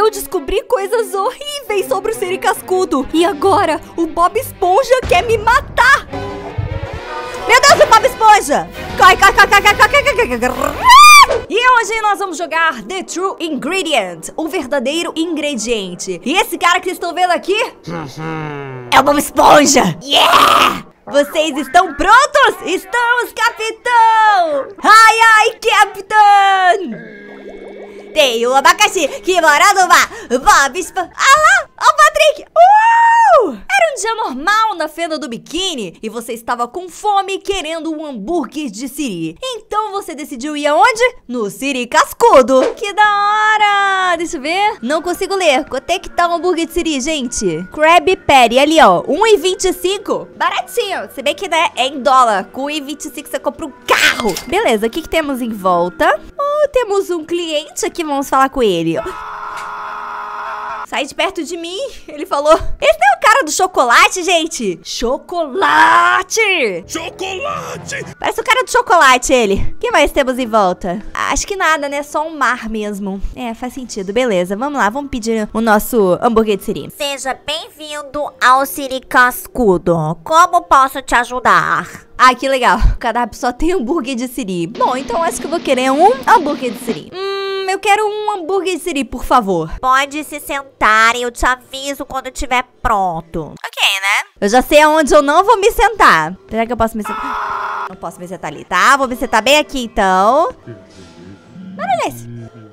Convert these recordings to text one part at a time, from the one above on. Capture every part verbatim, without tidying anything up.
vou descobrir coisas horríveis sobre o Siri Cascudo. E agora, o Bob Esponja quer me matar. Meu Deus, o Bob Esponja! Corre, corre, corre, corre, corre, corre, corre, corre. E hoje nós vamos jogar The True Ingredient, o verdadeiro ingrediente. E esse cara que vocês estão vendo aqui é o Bob Esponja. Yeah! Vocês estão prontos? Estamos, capitão! Ai, ai, capitão! Tem o abacaxi que mora no mar. Bob Esponja. Ah lá, ó o Patrick! Uh! Era um dia normal na fenda do biquíni e você estava com fome querendo um hambúrguer de Siri. Então você decidiu ir aonde? No Siri Cascudo. Que da hora! Deixa eu ver. Não consigo ler. Quanto é que tá o hambúrguer de Siri, gente? Krabby Patty, ali ó, um e vinte e cinco. Baratinho. Se bem que né, é em dólar. Com um e vinte e cinco você compra um carro. Beleza, o que, que temos em volta? Oh, temos um cliente aqui, vamos falar com ele. Sai de perto de mim, ele falou. Esse não é o cara do chocolate, gente? Chocolate! Chocolate! Parece o cara do chocolate, ele. O que mais temos em volta? Acho que nada, né? Só um mar mesmo. É, faz sentido. Beleza, vamos lá. Vamos pedir o nosso hambúrguer de Siri. Seja bem-vindo ao Siri Cascudo. Como posso te ajudar? Ah, que legal. O cardápio só tem hambúrguer de Siri. Bom, então acho que eu vou querer um hambúrguer de Siri. Hum, eu quero um hambúrguer de Siri, por favor. Pode se sentar e eu te aviso quando estiver pronto. Ok, né? Eu já sei aonde eu não vou me sentar. Será que eu posso me sentar? Não posso me sentar ali, tá? Vou me sentar bem aqui, então. Olha esse.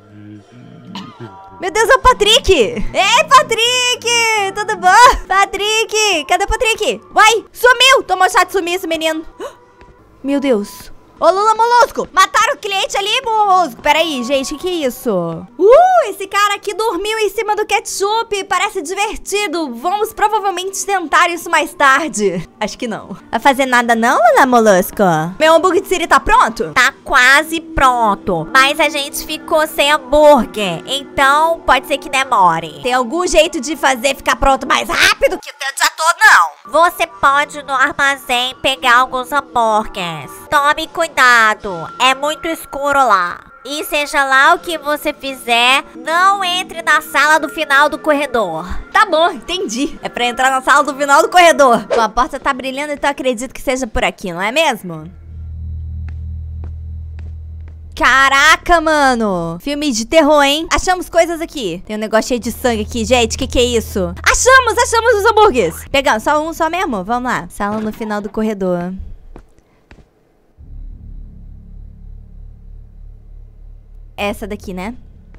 Meu Deus, é o Patrick! Ei, Patrick! Tudo bom? Patrick! Cadê o Patrick? Uai, sumiu! Tomou chá de sumir esse menino. Meu Deus. Ô, Lula Molusco! Mataram o cliente ali, Molusco! Peraí, gente, o que, que é isso? Uh, esse cara aqui dormiu em cima do ketchup. Parece divertido. Vamos provavelmente tentar isso mais tarde. Acho que não. Vai fazer nada não, Lula Molusco? Meu hambúrguer de Siri tá pronto? Tá quase pronto. Mas a gente ficou sem hambúrguer. Então, pode ser que demore. Tem algum jeito de fazer ficar pronto mais rápido que o tempo já todo, não? Você pode ir no armazém pegar alguns hambúrgueres. Tome cuidado, é muito escuro lá. E seja lá o que você fizer, não entre na sala do final do corredor. Tá bom, entendi. É pra entrar na sala do final do corredor. Bom, a porta tá brilhando, então acredito que seja por aqui, não é mesmo? Caraca, mano. Filme de terror, hein? Achamos coisas aqui. Tem um negócio cheio de sangue aqui, gente. O que, que é isso? Achamos, achamos os hambúrgueres. Pegamos, só um só mesmo? Vamos lá. Sala no final do corredor. Essa daqui, né?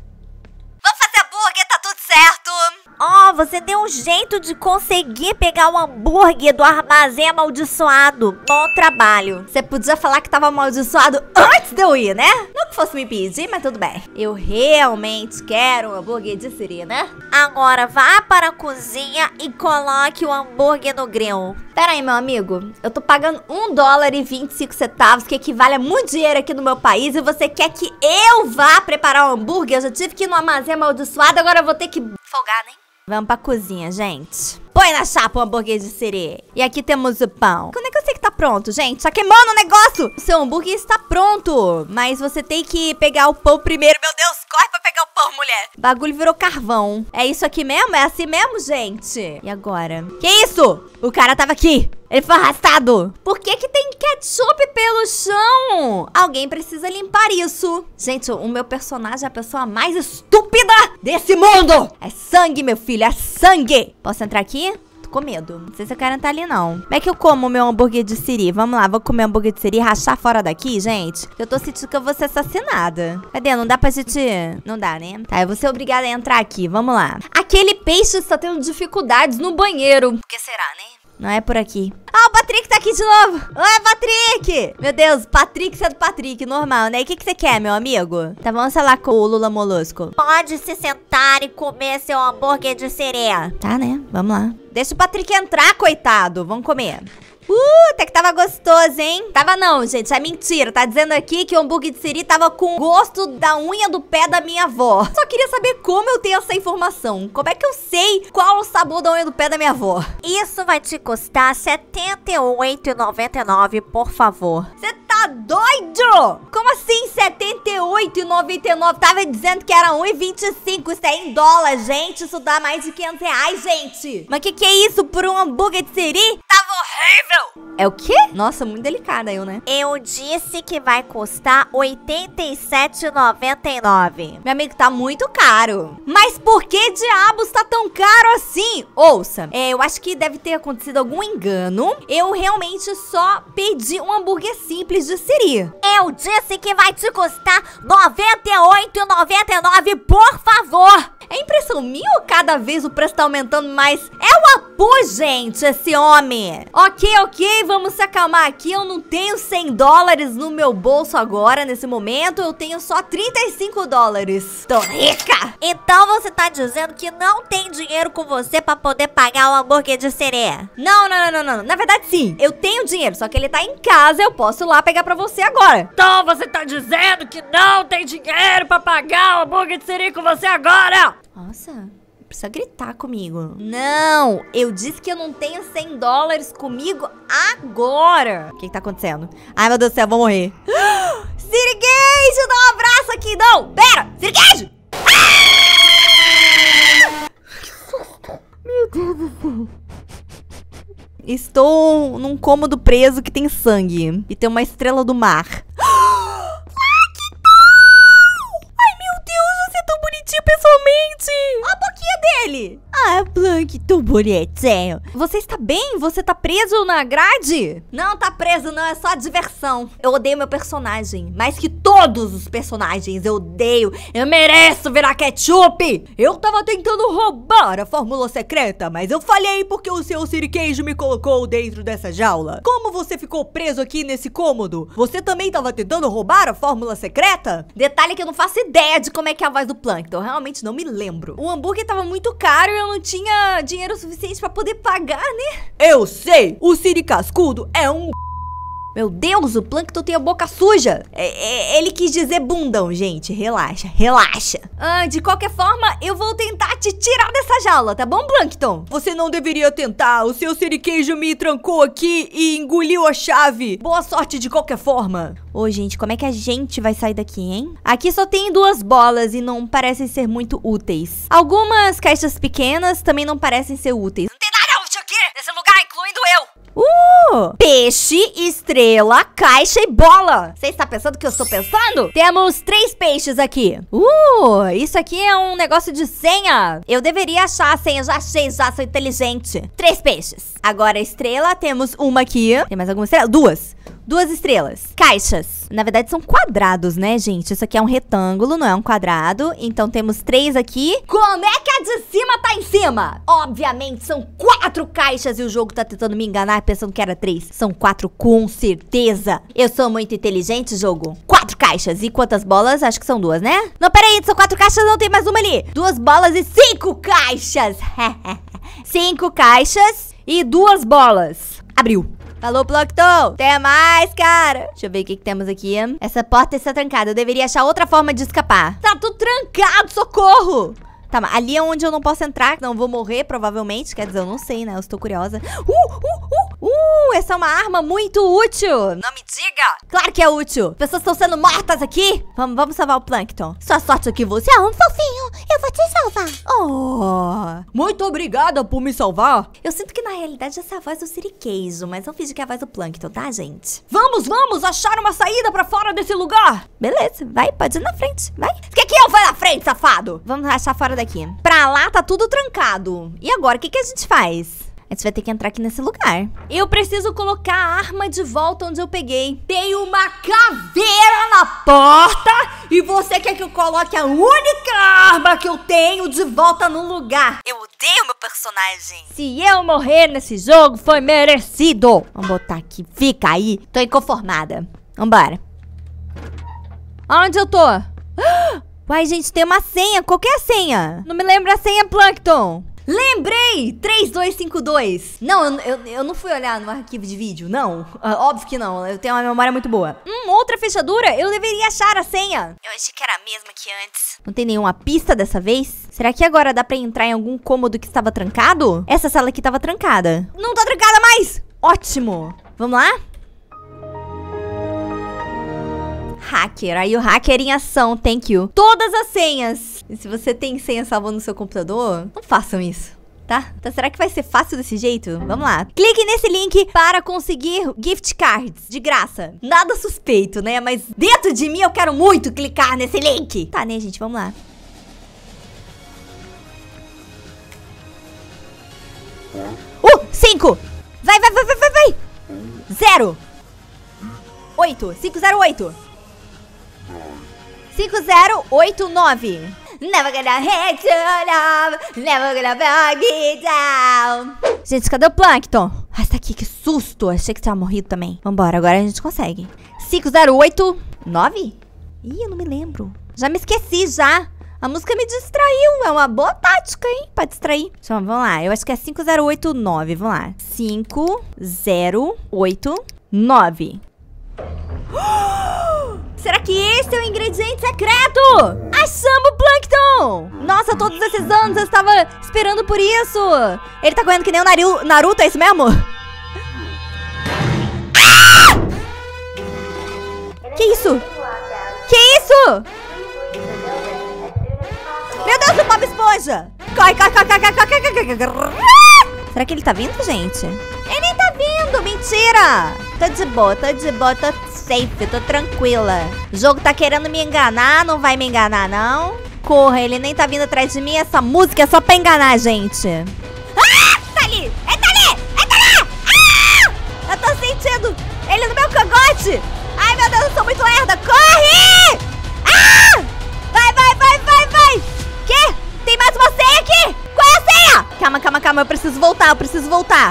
Vamos fazer hambúrguer, tá tudo certo. Ó, oh, você deu um jeito de conseguir pegar o hambúrguer do armazém amaldiçoado. Bom trabalho. Você podia falar que tava amaldiçoado antes de eu ir, né? Não que fosse me pedir, mas tudo bem. Eu realmente quero um hambúrguer de Siri, né? Agora vá para a cozinha e coloque o hambúrguer no grill. Pera aí, meu amigo. Eu tô pagando um dólar e vinte e cinco centavos, que equivale a muito dinheiro aqui no meu país, e você quer que eu vá preparar o hambúrguer? Eu já tive que ir no armazém amaldiçoado, agora eu vou ter que folgar, né? Vamos pra cozinha, gente. Põe na chapa o hambúrguer de Siri. E aqui temos o pão. Quando é que eu sei que tá pronto, gente? Tá queimando o negócio. O seu hambúrguer está pronto. Mas você tem que pegar o pão primeiro. Meu Deus, corre pra pegar o pão, mulher. O bagulho virou carvão. É isso aqui mesmo? É assim mesmo, gente? E agora? Que isso? O cara tava aqui. Ele foi arrastado. Por que que tem ketchup pelo chão? Alguém precisa limpar isso. Gente, o meu personagem é a pessoa mais estúpida desse mundo. É sangue, meu filho, é sangue. Posso entrar aqui? Tô com medo. Não sei se eu quero entrar ali, não. Como é que eu como o meu hambúrguer de Siri? Vamos lá, vou comer hambúrguer de Siri e rachar fora daqui, gente. Eu tô sentindo que eu vou ser assassinada. Cadê? Não dá pra gente... Não dá, né? Tá, eu vou ser obrigada a entrar aqui. Vamos lá. Aquele peixe está tendo dificuldades no banheiro. Por que será, né? Não é por aqui. Ah, o Patrick tá aqui de novo. Oi, Patrick. Meu Deus, Patrick, você é do Patrick, normal, né? E o que, que você quer, meu amigo? Tá, vamos falar com o Lula Molusco. Pode se sentar e comer seu hambúrguer de Siri. Tá, né? Vamos lá. Deixa o Patrick entrar, coitado. Vamos comer. Uh, até que tava gostoso, hein? Tava não, gente, é mentira. Tá dizendo aqui que o hambúrguer de Siri tava com gosto da unha do pé da minha avó. Só queria saber como eu tenho essa informação. Como é que eu sei qual o sabor da unha do pé da minha avó? Isso vai te custar setenta e oito reais e noventa e nove centavos, por favor. Você tá tá doido? Como assim setenta e oito e noventa e nove? Tava dizendo que era um e vinte e cinco. Isso é em dólar, gente. Isso dá mais de quinhentos reais, gente. Mas que que é isso por um hambúrguer de siri? Tava horrível. É o quê? Nossa, muito delicada eu, né? Eu disse que vai custar oitenta e sete reais e noventa e nove centavos. Meu amigo, tá muito caro. Mas por que diabos tá tão caro assim? Ouça, é, eu acho que deve ter acontecido algum engano. Eu realmente só pedi um hambúrguer simples de siri. Eu disse que vai te custar noventa e oito reais e noventa e nove centavos, por favor. É impressão minha ou cada vez o preço tá aumentando mais? É o Apu, gente, esse homem. Ok, ok, vamos se acalmar aqui. Eu não tenho cem dólares no meu bolso agora, nesse momento. Eu tenho só trinta e cinco dólares. Tô rica. Então você tá dizendo que não tem dinheiro com você pra poder pagar o hambúrguer de siri? Não, não, não, não, não. Na verdade, sim. Eu tenho dinheiro, só que ele tá em casa. Eu posso ir lá pegar pra você agora. Então você tá dizendo que não tem dinheiro pra pagar o hambúrguer de siri com você agora? Nossa, precisa gritar comigo. Não, eu disse que eu não tenho cem dólares comigo agora. O que que tá acontecendo? Ai, meu Deus do céu, eu vou morrer. Sirigueijo, dá um abraço aqui. Não, pera, Sirigueijo. Ah! Meu Deus do céu. Estou num cômodo preso que tem sangue. E tem uma estrela do mar. Pessoalmente, a boquinha dele. Ah, Plankton bonitinho. Você está bem? Você tá preso na grade? Não tá preso, não, é só diversão. Eu odeio meu personagem, mais que todos os personagens. Eu odeio, eu mereço virar ketchup. Eu tava tentando roubar a fórmula secreta, mas eu falhei porque o seu siriqueijo me colocou dentro dessa jaula. Como você ficou preso aqui nesse cômodo? Você também tava tentando roubar a fórmula secreta? Detalhe que eu não faço ideia de como é que é a voz do Plankton. Eu realmente não me lembro. O hambúrguer tava muito caro e eu não tinha dinheiro suficiente pra poder pagar, né? Eu sei! O Siri Cascudo é um... Meu Deus, o Plankton tem a boca suja. É, é, ele quis dizer bundão, gente. Relaxa, relaxa. Ah, de qualquer forma, eu vou tentar te tirar dessa jaula, tá bom, Plankton? Você não deveria tentar. O seu siriqueijo me trancou aqui e engoliu a chave. Boa sorte de qualquer forma. Ô, gente, como é que a gente vai sair daqui, hein? Aqui só tem duas bolas e não parecem ser muito úteis. Algumas caixas pequenas também não parecem ser úteis. Não tem nada útil aqui nesse lugar, incluindo eu. Uh! Peixe, estrela, caixa e bola. Você está pensando que eu estou pensando? Temos três peixes aqui. Uh! Isso aqui é um negócio de senha. Eu deveria achar a senha, já achei, já sou inteligente. Três peixes. Agora a estrela, temos uma aqui. Tem mais alguma estrela? Duas. Duas estrelas. Caixas. Na verdade são quadrados, né, gente? Isso aqui é um retângulo, não é um quadrado. Então temos três aqui. Como é que a de cima tá em cima? Obviamente são quatro caixas e o jogo tá tentando me enganar pensando que era três. São quatro com certeza. Eu sou muito inteligente, jogo. Quatro caixas. E quantas bolas? Acho que são duas, né? Não, peraí, são quatro caixas, não tem mais uma ali. Duas bolas e cinco caixas. Cinco caixas e duas bolas. Abriu. Falou, Plankton. Até mais, cara. Deixa eu ver o que, que temos aqui. Essa porta está trancada. Eu deveria achar outra forma de escapar. Tá tudo trancado, socorro. Tá, mas ali é onde eu não posso entrar. Não vou morrer, provavelmente. Quer dizer, eu não sei, né? Eu estou curiosa. Uh, uh, uh, uh. Essa é uma arma muito útil. Não me diga. Claro que é útil. Pessoas estão sendo mortas aqui. Vamos, vamos salvar o Plankton. Sua sorte aqui, você é um fofinho. Eu vou te salvar. Oh, muito obrigada por me salvar. Eu sinto que na realidade essa é a voz do siriqueijo, mas eu fingi que é a voz do Plankton, tá, gente? Vamos, vamos achar uma saída pra fora desse lugar. Beleza, vai, pode ir na frente, vai. Quer que eu vá na frente, safado? Vamos achar fora daqui. Pra lá tá tudo trancado. E agora, o que que a gente faz? A gente vai ter que entrar aqui nesse lugar. Eu preciso colocar a arma de volta onde eu peguei. Tem uma caveira na porta e você quer que eu coloque a única arma que eu tenho de volta no lugar. Eu odeio meu personagem. Se eu morrer nesse jogo, foi merecido. Vamos botar aqui. Fica aí. Tô inconformada. Vambora. Onde eu tô? Uai, gente, tem uma senha. Qual que é a senha? Não me lembro a senha, Plankton. Lembrei! três dois cinco dois. Não, eu, eu, eu não fui olhar no arquivo de vídeo, não. Uh, óbvio que não, eu tenho uma memória muito boa. Hum, outra fechadura? Eu deveria achar a senha. Eu achei que era a mesma que antes. Não tem nenhuma pista dessa vez? Será que agora dá pra entrar em algum cômodo que estava trancado? Essa sala aqui estava trancada. Não tá trancada mais! Ótimo! Vamos lá? hacker. Aí o hacker em ação, thank you. Todas as senhas. E se você tem senha salva no seu computador, não façam isso. Tá? Então será que vai ser fácil desse jeito? Vamos lá. Clique nesse link para conseguir gift cards de graça. Nada suspeito, né? Mas dentro de mim eu quero muito clicar nesse link. Tá, né, gente? Vamos lá. Uh, cinco. Vai, vai, vai, vai, vai, vai. Zero. Oito. Cinco, zero, oito. Cinco, zero, oito, nove. Never gonna hate your love, never gonna bug it down. Gente, cadê o Plankton? Ah, tá aqui, que susto. Achei que tinha morrido também. Vambora, agora a gente consegue. cinco, zero, oito, nove? Ih, eu não me lembro. Já me esqueci, já. A música me distraiu. É uma boa tática, hein? Pra distrair. Deixa eu, vamos lá. Eu acho que é cinco, zero, oito, nove. Vamos lá. cinco, zero, oito, nove. Será que esse é o ingrediente secreto? Achamos o Plankton! Nossa, todos esses anos eu estava esperando por isso. Ele tá correndo que nem o Naru Naruto, é isso mesmo? Ah! Que isso? Que isso? Meu Deus, o Bob Esponja! Corre, corre, corre, corre, corre, corre, corre. Será que ele tá vindo, gente? Ele nem tá vindo, mentira! Tô de boa, tô de boa, tô safe, tô tranquila. O jogo tá querendo me enganar, não vai me enganar, não. Corra, ele nem tá vindo atrás de mim. Essa música é só pra enganar a gente. Ah! Tá ali! É tá ali! É tá ali! Ah! Eu tô sentindo ele no meu cangote! Ai, meu Deus, eu sou muito lerda! Corre! Ah! Vai, vai, vai, vai, vai! Quê? Tem mais uma senha aqui! Qual é a senha? Calma, calma, calma, eu preciso voltar, eu preciso voltar.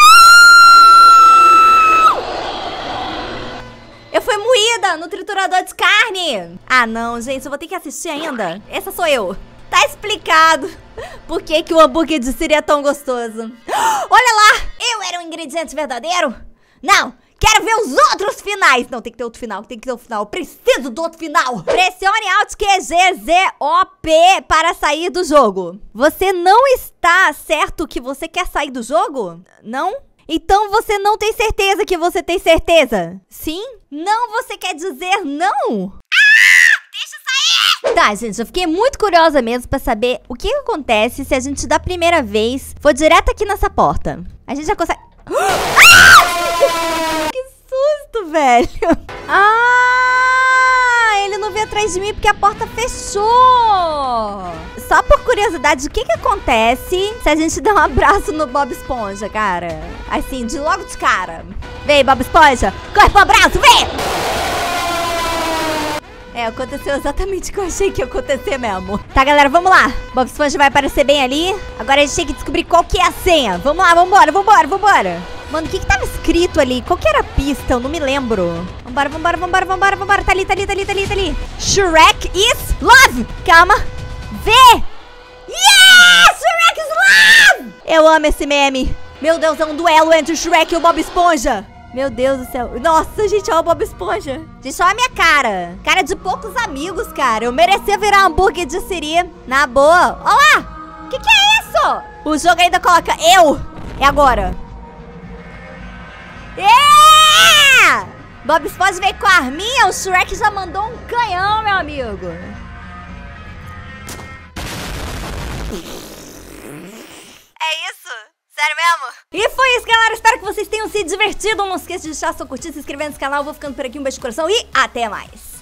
Eu fui moída no triturador de carne. Ah, não, gente, eu vou ter que assistir ainda. Essa sou eu. Tá explicado por que, que o hambúrguer de Siri é tão gostoso. Olha lá, eu era um ingrediente verdadeiro? Não, quero ver os outros finais. Não, tem que ter outro final, tem que ter outro final. Eu preciso do outro final. Pressione Alt Q G Z O P para sair do jogo. Você não está certo que você quer sair do jogo? Não? Então você não tem certeza que você tem certeza? Sim? Não, você quer dizer não? Ah! Deixa eu sair! Tá, gente, eu fiquei muito curiosa mesmo pra saber o que acontece se a gente da primeira vez for direto aqui nessa porta. A gente já consegue... Ah! Que susto, velho! Ah! Ele não veio atrás de mim porque a porta fechou! Só por curiosidade, o que que acontece se a gente der um abraço no Bob Esponja, cara? Assim, de logo de cara. Vem, Bob Esponja! Corre pro abraço, vem! É, aconteceu exatamente o que eu achei que ia acontecer mesmo. Tá, galera, vamos lá. Bob Esponja vai aparecer bem ali. Agora a gente tem que descobrir qual que é a senha. Vamos lá, vambora, vambora, vambora. Mano, o que que tava escrito ali? Qual que era a pista? Eu não me lembro. Vambora, vambora, vambora, vambora, vambora. Tá ali, tá ali, tá ali, tá ali, tá ali. Shrek is love! Calma. V! Yes! Shrek is love! Eu amo esse meme. Meu Deus, é um duelo entre o Shrek e o Bob Esponja. Meu Deus do céu. Nossa, gente, olha o Bob Esponja. Gente, olha a minha cara. Cara de poucos amigos, cara. Eu merecia virar hambúrguer de Siri. Na boa. Olha lá. O que que é isso? O jogo ainda coloca eu. É agora. É! Bob Esponja veio com a arminha. O Shrek já mandou um canhão, meu amigo. É isso? Sério mesmo? E foi isso, galera. Espero que vocês tenham se divertido. Não esqueça de deixar seu curtir, se inscrever nesse canal. Eu vou ficando por aqui. Um beijo de coração e até mais.